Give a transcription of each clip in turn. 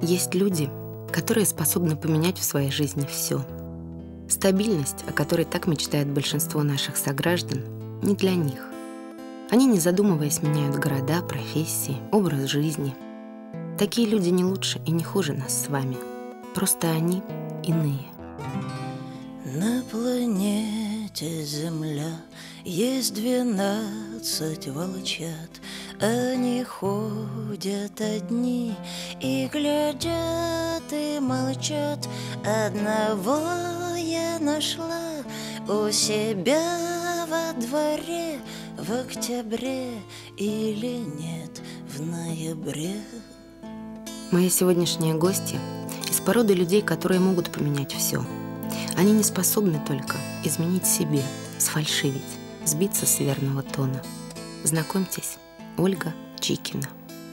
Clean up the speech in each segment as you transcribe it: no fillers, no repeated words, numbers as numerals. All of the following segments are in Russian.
Есть люди, которые способны поменять в своей жизни все. Стабильность, о которой так мечтает большинство наших сограждан, не для них. Они, не задумываясь, меняют города, профессии, образ жизни. Такие люди не лучше и не хуже нас с вами. Просто они иные. На планете Земля есть 12 волчат. Они ходят одни и глядят и молчат. Одного я нашла у себя во дворе. В октябре или нет, в ноябре. Мои сегодняшние гости из породы людей, которые могут поменять все. Они не способны только изменить себе, сфальшивить, сбиться с верного тона. Знакомьтесь, Ольга Чикина.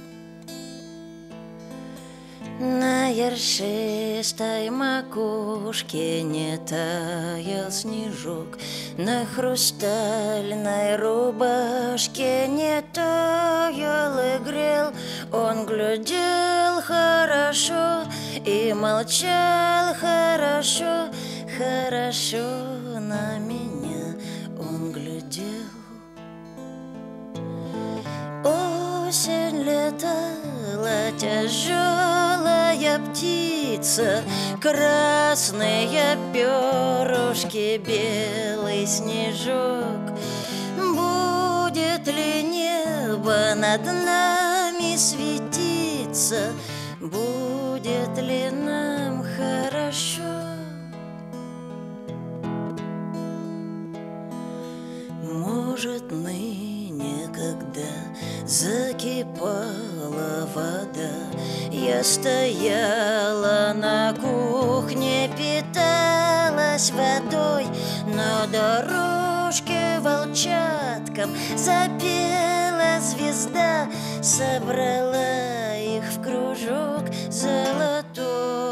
На ершистой макушке не таял снежок, на хрустальной рубашке не таял и грел. Он глядел хорошо и молчал хорошо, хорошо на меня он глядел. Осень летала тяжелая птица, красные перышки, белый снежок. Будет ли небо над нами светиться? Будет ли нам хорошо? Может, ныне, когда закипала вода, я стояла на кухне, питалась водой, на дорожке волчаткам запела звезда, собрала их в кружок золотой.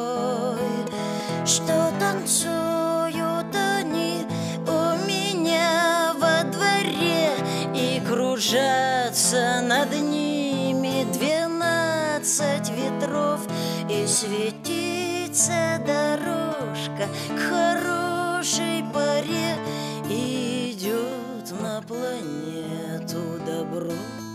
Что танцуют они у меня во дворе, и кружатся над ними 12 ветров, и светится дорожка к хорошей поре, и идет на планету добро.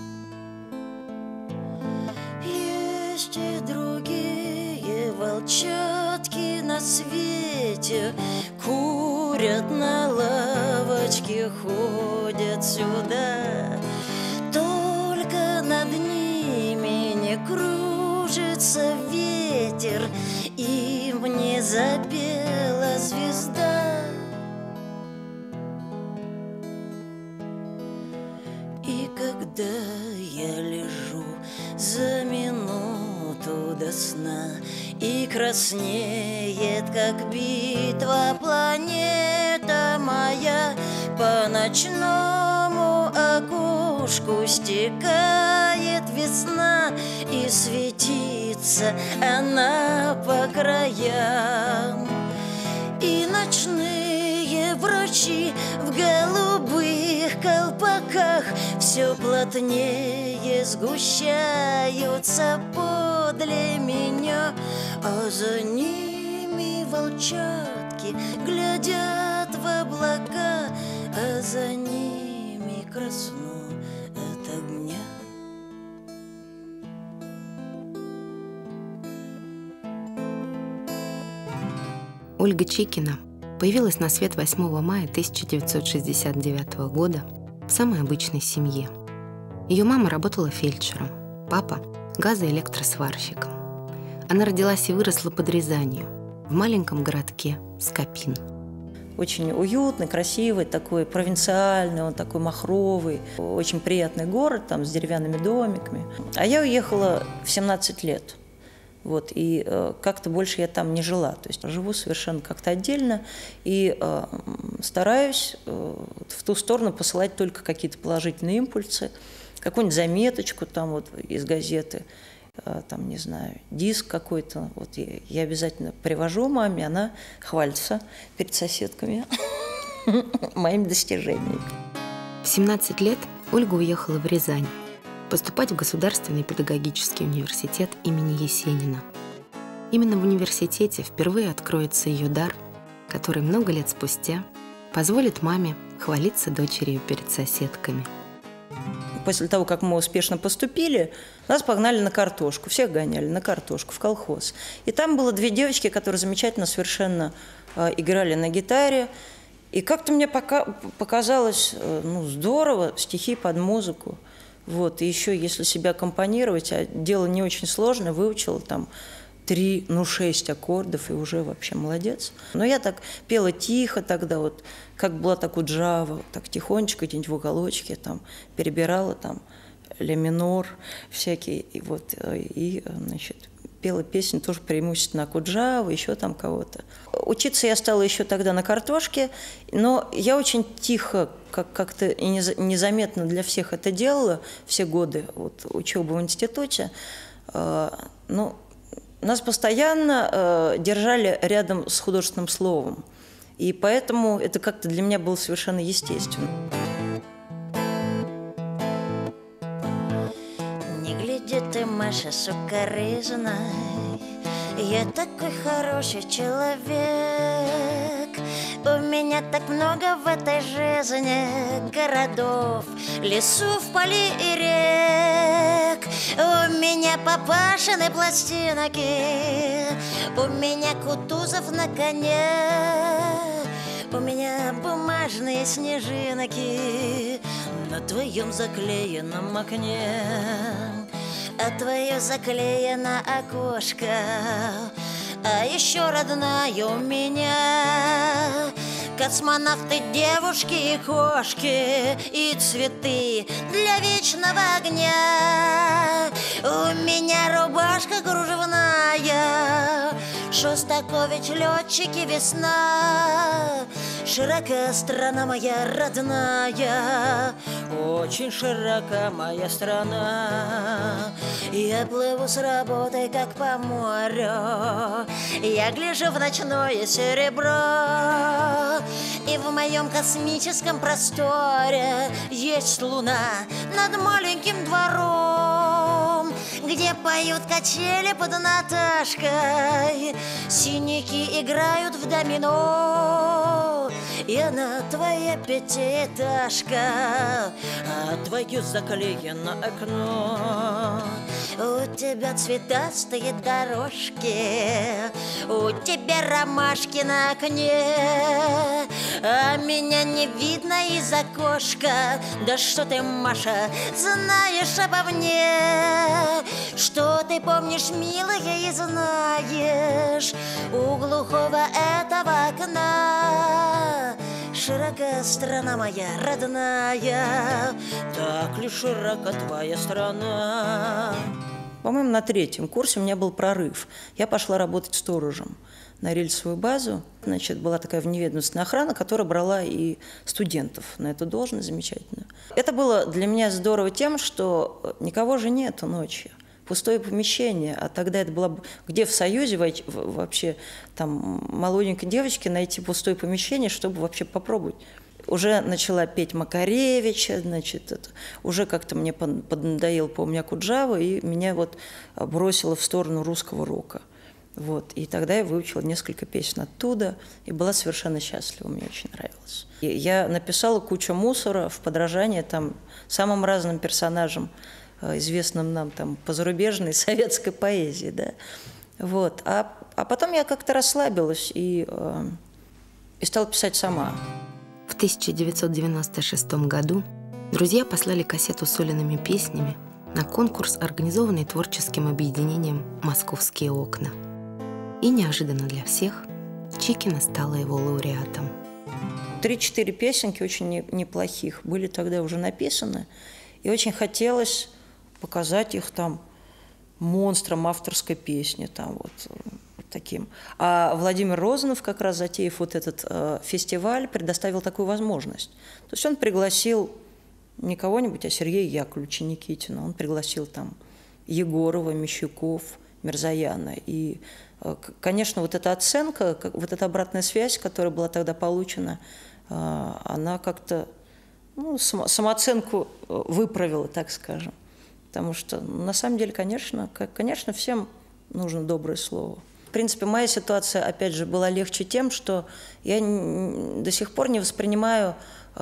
Есть и другие волчатки на свете, курят на лавочке, ходят сюда. Только над ними не кружится ветер, им не запела звезда. И когда я лежу за минуту до сна, и краснеет, как битва, планета моя, по ночному окошку стекает весна, и светится она по краям. И ночные врачи в голубых колпаках все плотнее сгущаются подле меня, а за ними волчатки глядят в облака, а за ними краснеет от огня. Ольга Чикина появилась на свет 8 мая 1969 года в самой обычной семье. Ее мама работала фельдшером, папа – газоэлектросварщиком. Она родилась и выросла под Рязанью, в маленьком городке Скопин. Очень уютный, красивый, такой провинциальный, он такой махровый, очень приятный город там с деревянными домиками. А я уехала в 17 лет. Вот, и как-то больше я там не жила. То есть живу совершенно как-то отдельно и стараюсь в ту сторону посылать только какие-то положительные импульсы, какую-нибудь заметочку там вот из газеты, там, не знаю, диск какой-то. Вот я обязательно привожу маме, она хвалится перед соседками моими достижениями. В 17 лет Ольга уехала в Рязань поступать в Государственный педагогический университет имени Есенина. Именно в университете впервые откроется ее дар, который много лет спустя позволит маме хвалиться дочерью перед соседками. После того, как мы успешно поступили, нас погнали на картошку. Всех гоняли на картошку, в колхоз. И там было две девочки, которые замечательно совершенно играли на гитаре. И как-то мне показалось, здорово, стихи под музыку. Вот. И еще, если себя аккомпанировать, а дело не очень сложное, выучила там 6 аккордов, и уже вообще молодец. Но я так пела тихо тогда, вот, как была так у Джава, так тихонечко где-нибудь в уголочке, там, перебирала там ля минор всякие, и значит, пела песни тоже преимущественно Акуджава, еще там кого-то. Учиться я стала еще тогда на картошке, но я очень тихо, как-то и незаметно для всех это делала все годы вот, учебы в институте. Нас постоянно держали рядом с художественным словом, и поэтому это как-то для меня было совершенно естественно. Не гляди ты, Маша, сукоризна, я такой хороший человек. У меня так много в этой жизни городов, лесов, полей и рек. У меня папашины пластинки, у меня Кутузов на коне, у меня бумажные снежинки на твоем заклеенном окне. А твое заклеено окошко, а еще родная у меня космонавты, девушки и кошки, и цветы для вечного огня. У меня рубашка кружевная, Шостакович, летчики, весна. Широка страна моя родная, очень широка моя страна. Я плыву с работой, как по морю, я гляжу в ночное серебро. И в моем космическом просторе есть луна над маленьким двором, где поют качели под Наташкой, синяки играют в домино. И она твоя пятиэтажка, а твое заклеено окно. У тебя цветастые дорожки, у тебя ромашки на окне, а меня не видно из окошка. Да что ты, Маша, знаешь обо мне? Что ты помнишь, милая, и знаешь у глухого этого окна? Широка страна моя родная, так ли широка твоя страна? По-моему, на 3-м курсе у меня был прорыв. Я пошла работать сторожем на рельсовую базу. Значит, была такая вневедомственная охрана, которая брала и студентов на эту должность замечательно. Это было для меня здорово тем, что никого же нету ночью. Пустое помещение, а тогда это было где в Союзе вообще там молоденькой девочке найти пустое помещение, чтобы вообще попробовать. Уже начала петь Макаревича, значит, уже как-то мне поднадоел, помню, Акуджава, и меня вот бросило в сторону русского рока. Вот. И тогда я выучила несколько песен оттуда и была совершенно счастлива, мне очень нравилось. И я написала кучу мусора в подражание там самым разным персонажам, известным нам там по зарубежной советской поэзии, да. Вот. А потом я как-то расслабилась и стала писать сама. В 1996 году друзья послали кассету с Олиными песнями на конкурс, организованный творческим объединением «Московские окна». И неожиданно для всех Чикина стала его лауреатом. 3-4 песенки очень неплохих были тогда уже написаны, и очень хотелось показать их там монстром авторской песни, там вот таким. А Владимир Розанов, как раз затеяв вот этот фестиваль, предоставил такую возможность. То есть он пригласил не кого-нибудь, а Сергея Яковлевича Никитина. Он пригласил там Егорова, Мещуков, Мирзояна. И, конечно, вот эта оценка, вот эта обратная связь, которая была тогда получена, она как-то самооценку выправила, так скажем. Потому что, на самом деле, конечно, всем нужно доброе слово. принципе, моя ситуация, опять же, была легче тем, что я до сих пор не воспринимаю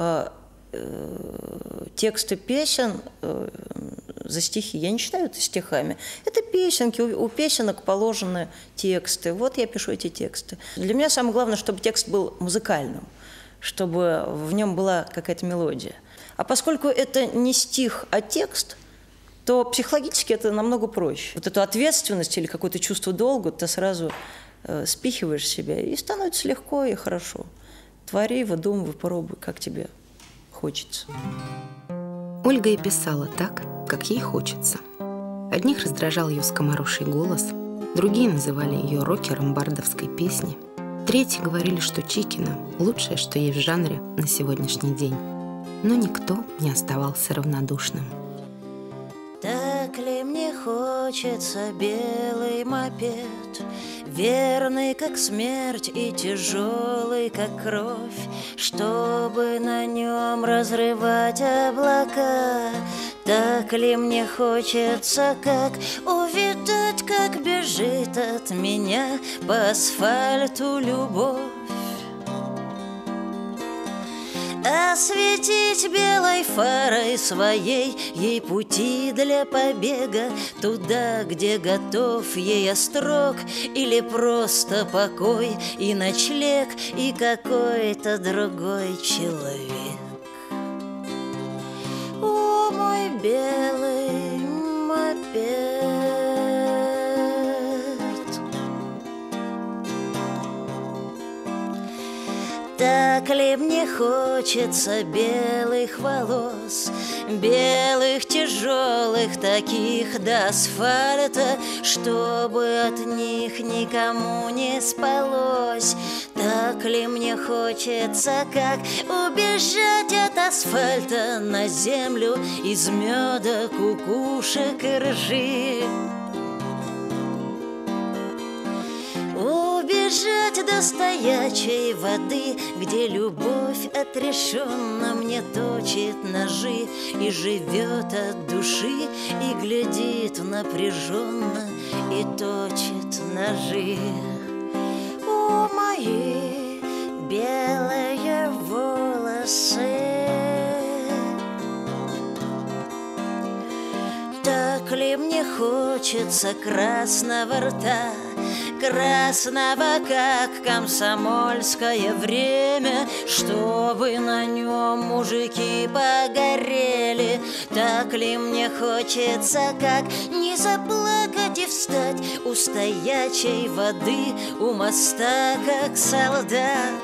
тексты песен за стихи. Я не считаю это стихами. Это песенки, у песенок положены тексты. Вот я пишу эти тексты. Для меня самое главное, чтобы текст был музыкальным, чтобы в нем была какая-то мелодия. А поскольку это не стих, а текст, то психологически это намного проще. Вот эту ответственность или какое-то чувство долга ты сразу спихиваешь себя, и становится легко и хорошо. Твори, выдумывай, пробуй, как тебе хочется. Ольга и писала так, как ей хочется. Одних раздражал ее скомороший голос, другие называли ее рокером бардовской песни, третьи говорили, что Чикина – лучшее, что есть в жанре на сегодняшний день. Но никто не оставался равнодушным. Так ли мне хочется белый мопед, верный, как смерть, и тяжелый, как кровь, чтобы на нем разрывать облака? Так ли мне хочется, как увидать, как бежит от меня по асфальту любовь? Осветить белой фарой своей ей пути для побега туда, где готов ей острог, или просто покой и ночлег, и какой-то другой человек. О, мой белый мопед, так ли мне хочется белых волос, белых, тяжелых, таких до асфальта, чтобы от них никому не спалось? Так ли мне хочется, как убежать от асфальта на землю из меда, кукушек и ржи? Убежать до стоячей воды, где любовь отрешенно мне точит ножи и живет от души, и глядит напряженно и точит ножи. О, мои белые волосы, так ли мне хочется красного рта, красного, как комсомольское время, чтобы на нем мужики погорели? Так ли мне хочется, как не заплакать и встать у стоячей воды, у моста, как солдат,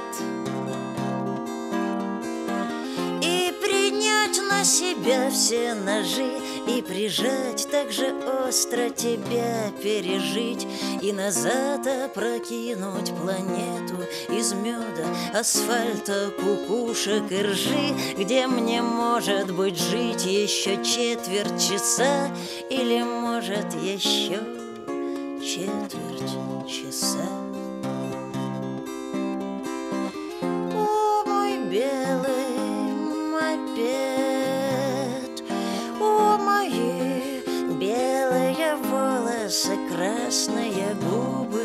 и принять на себя все ножи, и прижать так же остро тебя, пережить, и назад опрокинуть планету из меда, асфальта, кукушек и ржи, где мне, может быть, жить еще четверть часа, или, может, еще четверть часа. О, мой белый мопед, о, мои белые волосы, красные губы.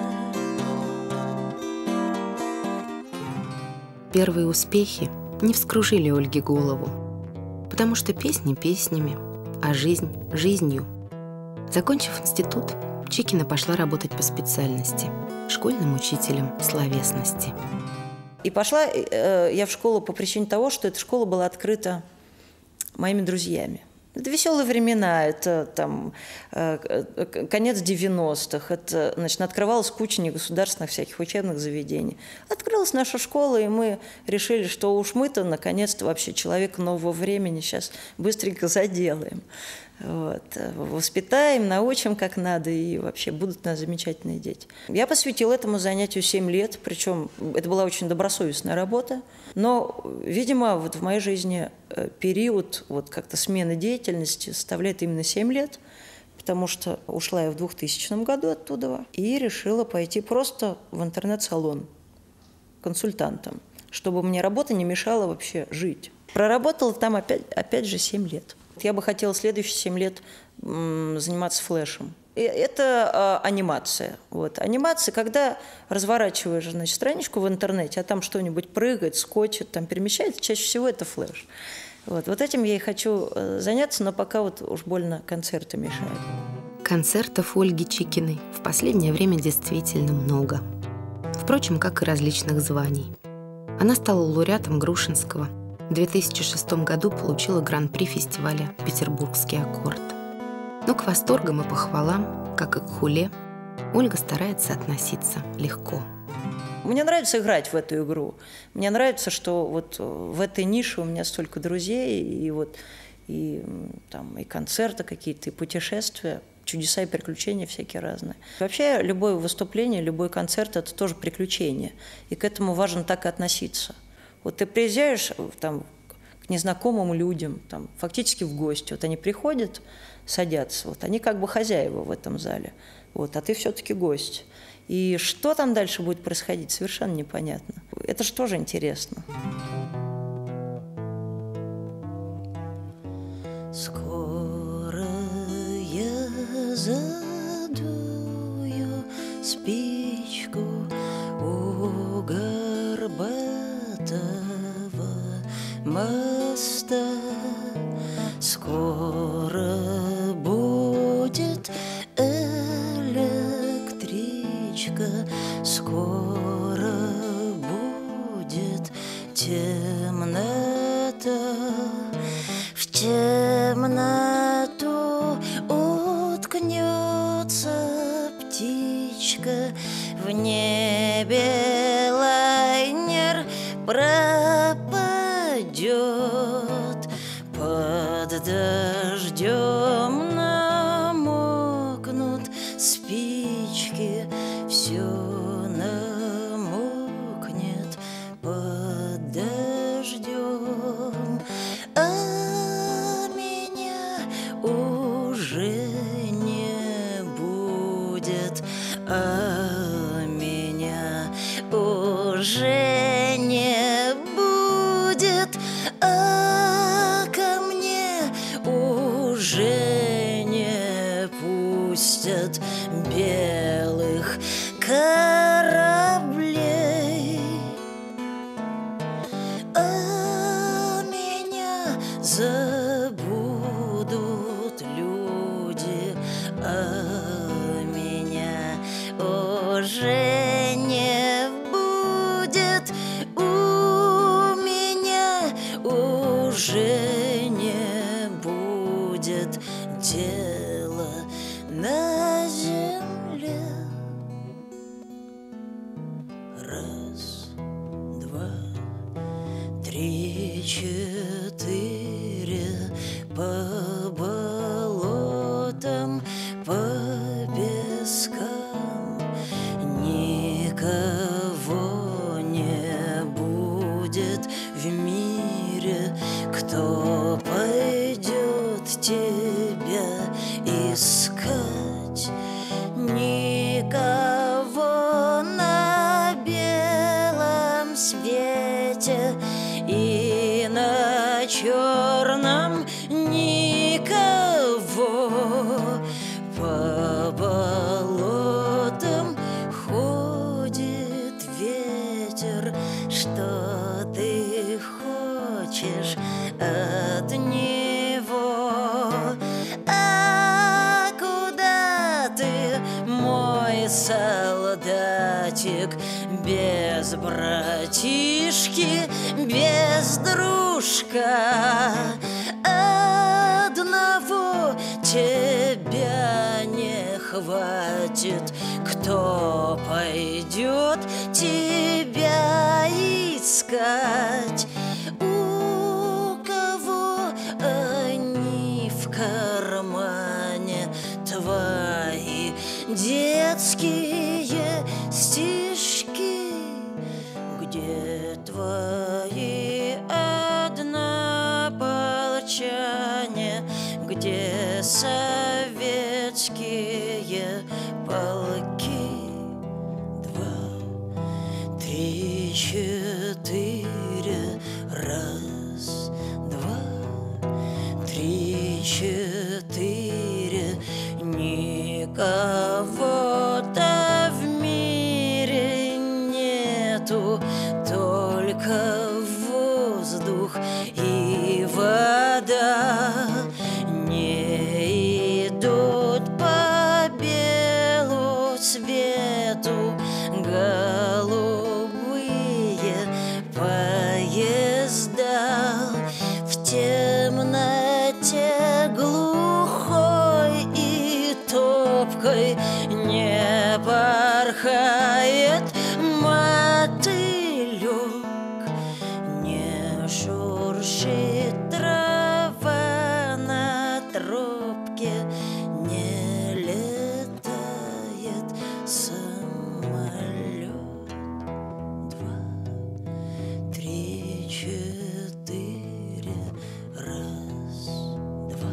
Первые успехи не вскружили Ольге голову, потому что песни песнями, а жизнь жизнью. Закончив институт, Чикина пошла работать по специальности – школьным учителем словесности. И пошла я в школу по причине того, что эта школа была открыта моими друзьями. Это веселые времена, это там конец 90-х, это, значит, открывалась куча негосударственных всяких учебных заведений. Открылась наша школа, и мы решили, что уж мы-то наконец-то вообще человек нового времени сейчас быстренько заделаем. Вот. Воспитаем, научим как надо, и вообще будут у нас замечательные дети. Я посвятила этому занятию 7 лет, причем это была очень добросовестная работа, но, видимо, вот в моей жизни период вот как-то смены деятельности составляет именно 7 лет, потому что ушла я в 2000 году оттуда и решила пойти просто в интернет-салон консультантом, чтобы мне работа не мешала вообще жить. Проработала там опять же 7 лет. Я бы хотела следующие 7 лет заниматься флешем. Это анимация. Вот. Анимация, когда разворачиваешь, значит, страничку в интернете, а там что-нибудь прыгает, скочит, там перемещается, чаще всего это флеш. Вот этим я и хочу заняться, но пока вот уж больно концерты мешают. Концертов Ольги Чикиной в последнее время действительно много. Впрочем, как и различных званий. Она стала лауреатом Грушинского. В 2006 году получила гран-при фестиваля «Петербургский аккорд». Но к восторгам и похвалам, как и к хуле, Ольга старается относиться легко. Мне нравится играть в эту игру. Мне нравится, что вот в этой нише у меня столько друзей, и концерты какие-то, и путешествия, чудеса и приключения всякие разные. Вообще, любое выступление, любой концерт – это тоже приключение. И к этому важно так и относиться. Вот ты приезжаешь там, к незнакомым людям, там, фактически в гости. Вот они приходят, садятся, вот они как бы хозяева в этом зале, вот, а ты все-таки гость. И что там дальше будет происходить, совершенно непонятно. Это же тоже интересно. Скоро я задую спичку у горбатого моста. Скоро будет электричка, скоро будет темнота. В темноту уткнется птичка, в небе лайнер пропадет. Под дождем намокнут спички, все намокнет под дождем. А меня уже не будет, а меня уже не будет, а ко мне уже не пустят белых кораблей. А меня забудут люди, а меня уже не будет, у меня уже не будет дела на земле. Раз, два, три, четыре, по болотам, по пескам никого не будет в мире, кто пойдет тебя искать. Никого на белом свете и на черном никого. По болотам ходит ветер, что ты хочешь от него. А куда ты, мой солдатик, без братишки, без дружка? Одного тебя не хватит, кто пойдет тебя искать? У кого они в кармане, твои детские стишки? Где твои однополчане, где советские полки? Два, три, четыре, раз, два, три, четыре, никого Кого-то в мире нету, только воздух и вода. Не идут по белу свету голубые поезда. В темноте глухой и топкой не порхает мотылек, не шуршит трава на тропке, не летает самолет. 2, 3, 4, раз, 2,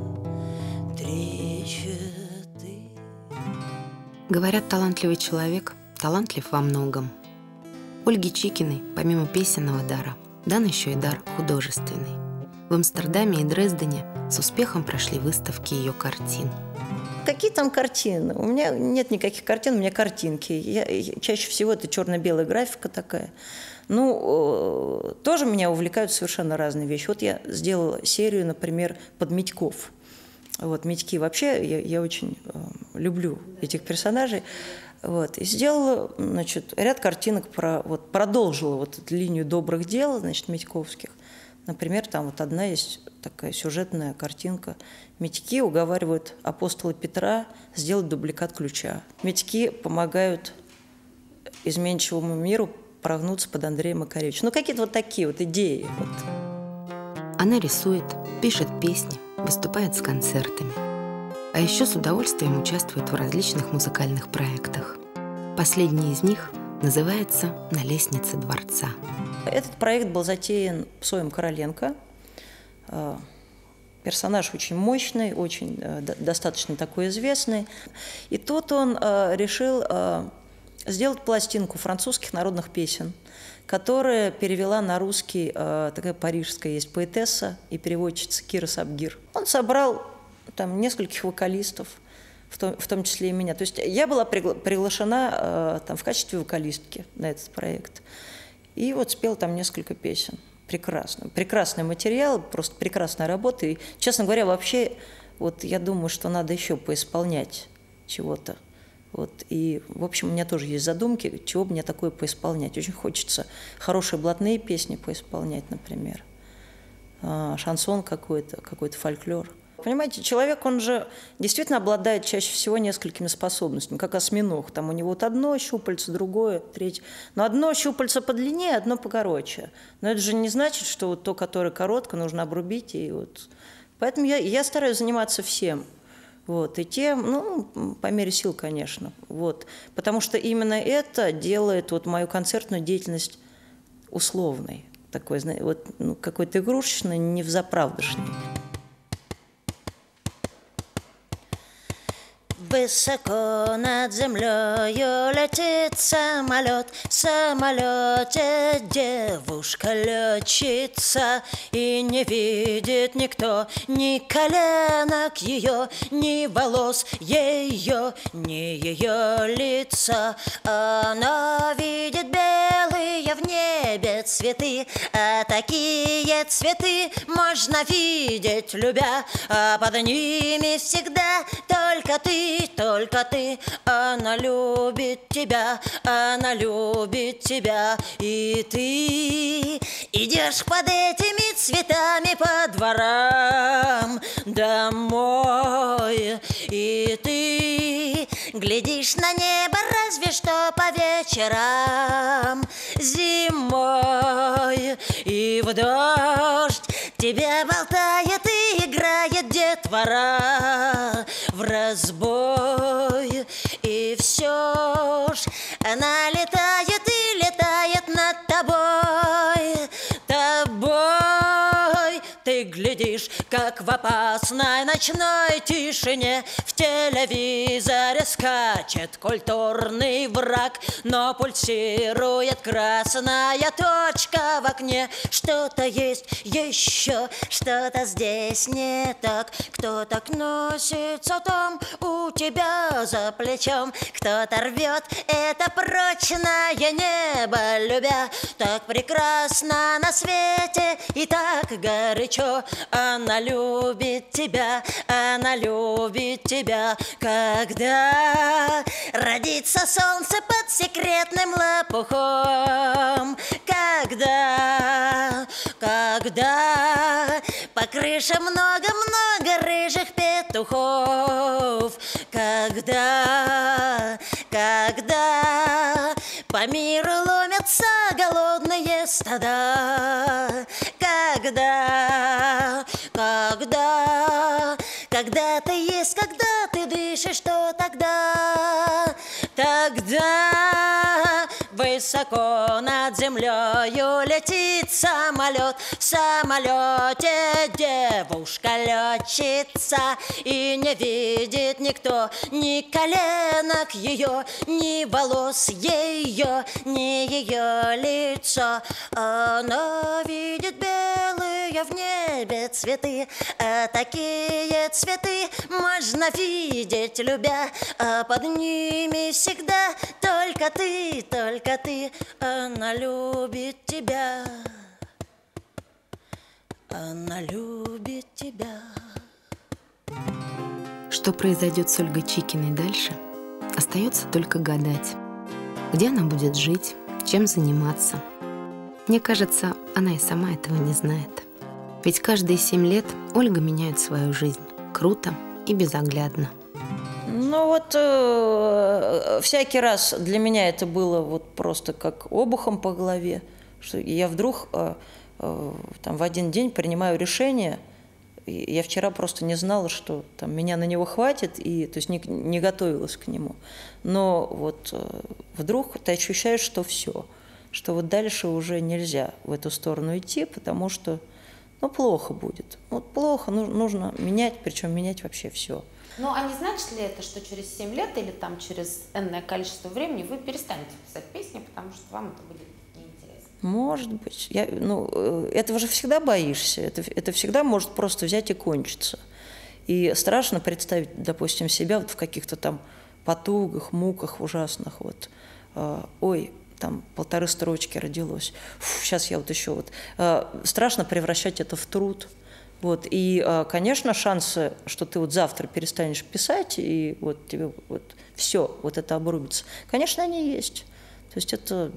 3, 4. Говорят, талантливый человек талантлив во многом. Ольге Чикиной, помимо песенного дара, дан еще и дар художественный. В Амстердаме и Дрездене с успехом прошли выставки ее картин. Какие там картины? У меня нет никаких картин, у меня картинки. Чаще всего это черно-белая графика такая. Ну, тоже меня увлекают совершенно разные вещи. Вот я сделала серию, например, под Митьков. Вот, Митьки вообще, я очень люблю этих персонажей. Вот, и сделала, значит, ряд картинок, продолжила вот эту линию добрых дел, значит, митьковских. Например, там вот одна есть такая сюжетная картинка. Митьки уговаривают апостола Петра сделать дубликат ключа. Митьки помогают изменчивому миру прогнуться под Андреем Макаревичем. Ну, какие-то вот такие вот идеи. Вот. Она рисует, пишет песни, выступает с концертами. А еще с удовольствием участвует в различных музыкальных проектах. Последний из них называется «На лестнице дворца». Этот проект был затеян Псоем Короленко. Персонаж очень мощный, очень достаточно такой известный. И тут он решил сделать пластинку французских народных песен, которая перевела на русский, такая парижская есть поэтесса и переводчица Кира Сабгир. Он собрал там нескольких вокалистов, в том числе и меня. То есть я была приглашена там, в качестве вокалистки на этот проект. И вот спела там несколько песен. Прекрасно. Прекрасный материал, просто прекрасная работа. И, честно говоря, вообще, вот я думаю, что надо еще поисполнять чего-то. Вот. И, в общем, у меня тоже есть задумки, чего бы мне такое поисполнять. Очень хочется хорошие блатные песни поисполнять, например. Шансон какой-то фольклор. Понимаете, человек, он же действительно обладает чаще всего несколькими способностями, как осьминог. Там у него вот одно щупальце, другое, третье. Но одно щупальце подлиннее, одно покороче. Но это же не значит, что вот то, которое короткое, нужно обрубить. И вот. Поэтому я стараюсь заниматься всем. Вот. И тем, ну, по мере сил, конечно. Вот. Потому что именно это делает вот мою концертную деятельность условной. Такой, вот, ну, какой-то игрушечной, невзаправдышней. Высоко над землею летит самолет, в самолете девушка-летчица, и не видит никто ни коленок ее, ни волос ее, ни ее лица. Она видит белые в небе цветы, а такие цветы можно видеть, любя, а под ними всегда только ты, она любит тебя, и ты идешь под этими цветами по дворам домой, и ты глядишь на небо разве что по вечерам зимой, и в дождь тебя болтает и играет детвора в разбой, и все ж она летает и летает над тобой. Ты глядишь, как в опас ясной ночной тишине в телевизоре скачет культурный враг, но пульсирует красная точка в окне. Что-то есть еще, что-то здесь не так. Кто так носится там у тебя за плечом? Кто-то рвет это прочное небо, любя. Так прекрасно на свете и так горячо. Она любит тебя, она любит тебя. Когда родится солнце под секретным лопухом, когда по крыше много-много рыжих петухов, когда по миру ломятся голодные стада, когда ты есть, когда ты дышишь, что тогда высоко над землею летит самолет. В самолете девушка-летчица, и не видит никто ни коленок ее, ни волос ее, ни ее лицо. Она видит белые в небе цветы, а такие цветы можно видеть, любя, а под ними всегда только ты, только ты. Она любит тебя, она любит тебя. Что произойдет с Ольгой Чикиной дальше, остается только гадать. Где она будет жить, чем заниматься. Мне кажется, она и сама этого не знает. Ведь каждые 7 лет Ольга меняет свою жизнь. Круто и безоглядно. Ну вот всякий раз для меня это было вот просто как обухом по голове, что я вдруг там в один день принимаю решение. И я вчера просто не знала, что там меня на него хватит, и то есть не готовилась к нему. Но вот вдруг ты ощущаешь, что все, что вот дальше уже нельзя в эту сторону идти, потому что плохо будет. Вот плохо, нужно менять, причем менять вообще все. Ну, а не значит ли это, что через 7 лет или там через энное количество времени вы перестанете писать песни, потому что вам это будет неинтересно? Может быть. Этого же всегда боишься. Это всегда может просто взять и кончиться. И страшно представить, допустим, себя вот в каких-то там потугах, муках ужасных. Вот. Ой, там 1,5 строчки родилось. Сейчас я вот еще вот. Страшно превращать это в труд. Вот. И, конечно, шансы, что ты вот завтра перестанешь писать, и вот тебе вот все, вот это обрубится, конечно, они есть. То есть это,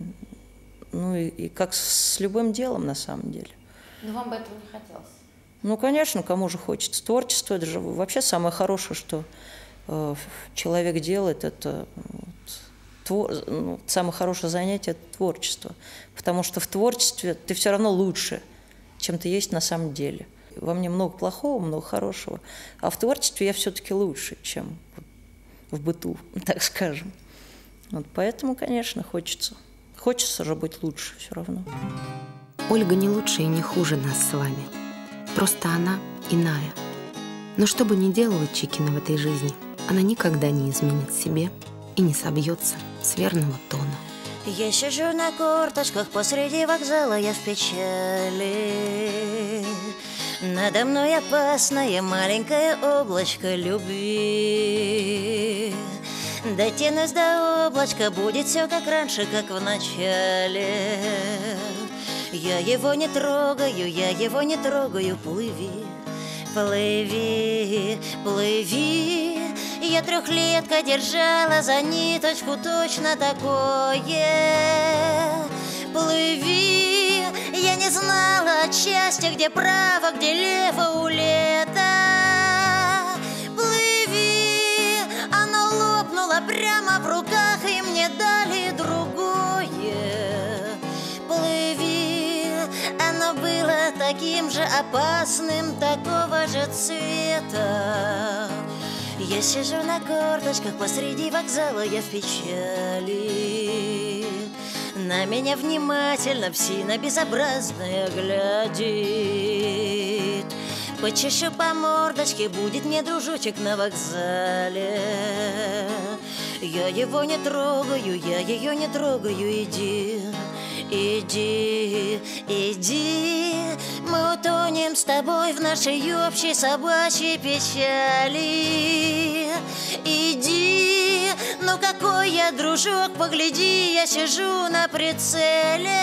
и как с любым делом на самом деле. Но вам бы этого не хотелось? Конечно, кому же хочется. Творчество, это же вообще самое хорошее, что человек делает, это самое хорошее занятие – это творчество. Потому что в творчестве ты все равно лучше, чем ты есть на самом деле. Во мне много плохого, много хорошего. А в творчестве я все-таки лучше, чем в быту, так скажем. Вот поэтому, конечно, хочется. Хочется же быть лучше все равно. Ольга не лучше и не хуже нас с вами. Просто она иная. Но что бы ни делала Чикина в этой жизни, она никогда не изменит себе и не собьется с верного тона. Я сижу на корточках посреди вокзала, я в печали. Надо мной опасное маленькое облачко любви. Дотянусь до облачка, будет все как раньше, как в начале. Я его не трогаю, плыви, плыви, плыви. Я 3-летка держала за ниточку точно такое. Плыви, я не знала от счастья, где право, где лево у лета. Плыви, оно лопнуло прямо в руках, и мне дали другое. Плыви, оно было таким же опасным, такого же цвета. Я сижу на корточках посреди вокзала, я в печали. На меня внимательно псина безобразная глядит. Почешу по мордочке, будет мне дружочек на вокзале. Я его не трогаю, я ее не трогаю, иди, иди, иди. Мы утонем с тобой в нашей общей собачьей печали. Иди, ну какой я дружок, погляди, я сижу на прицеле.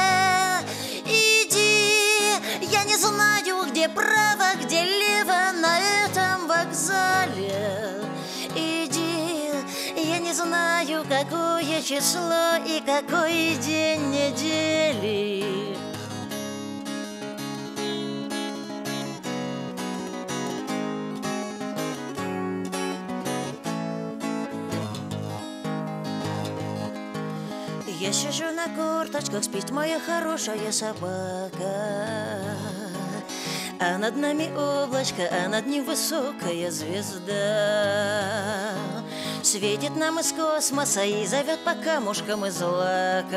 Иди, я не знаю, где право, где лево на этом вокзале. Иди, я не знаю, какое число и какой день недели. Я сижу на корточках, спит моя хорошая собака. А над нами облачко, а над ним высокая звезда. Светит нам из космоса и зовет по камушкам и злакам.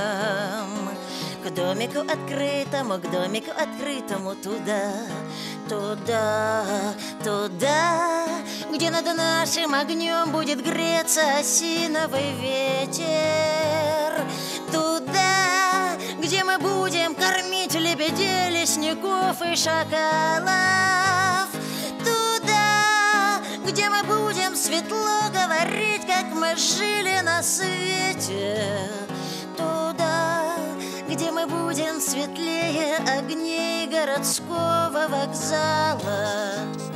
К домику открытому туда, туда, туда, где над нашим огнем будет греться осиновый ветер. Туда, где мы будем кормить лебедей, лесников и шакалов. Туда, где мы будем светло говорить, как мы жили на свете. Туда, где мы будем светлее огней городского вокзала.